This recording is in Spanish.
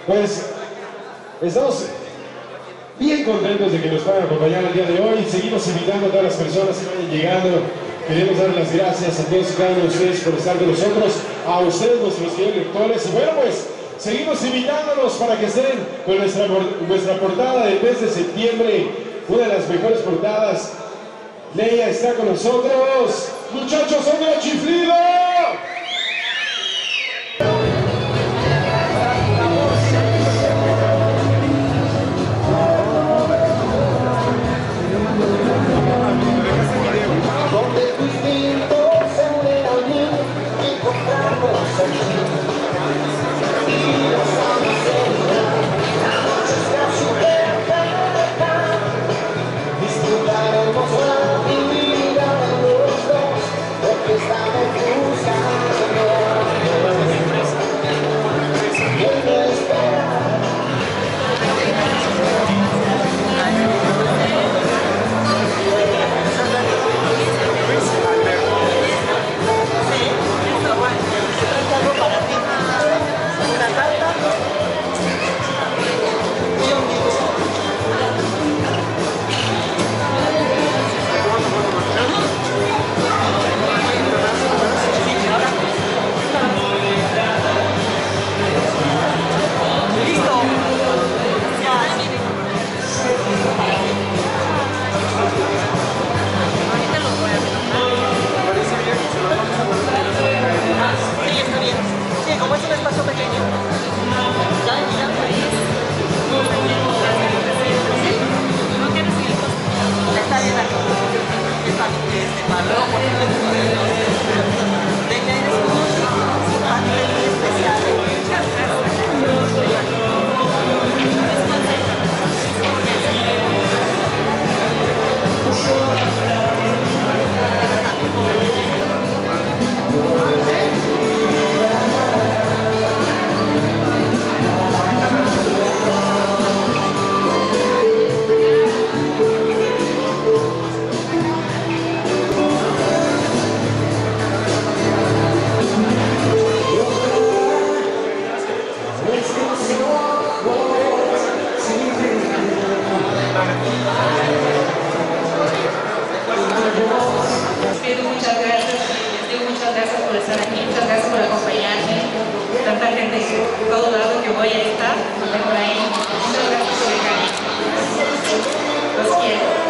Pues estamos bien contentos de que nos puedan acompañar el día de hoy. Seguimos invitando a todas las personas que vayan llegando. Queremos dar las gracias a todos y cada uno de ustedes por estar con nosotros, a ustedes, nuestros queridos lectores. Y bueno, pues seguimos invitándolos para que estén con nuestra portada del mes de septiembre, una de las mejores portadas. Leia está con nosotros. Muchachos, son de Chiflido. Muchas gracias por acompañarme, tanta gente de todo lado que voy a estar por ahí. Muchas gracias por el cariño. Los quiero.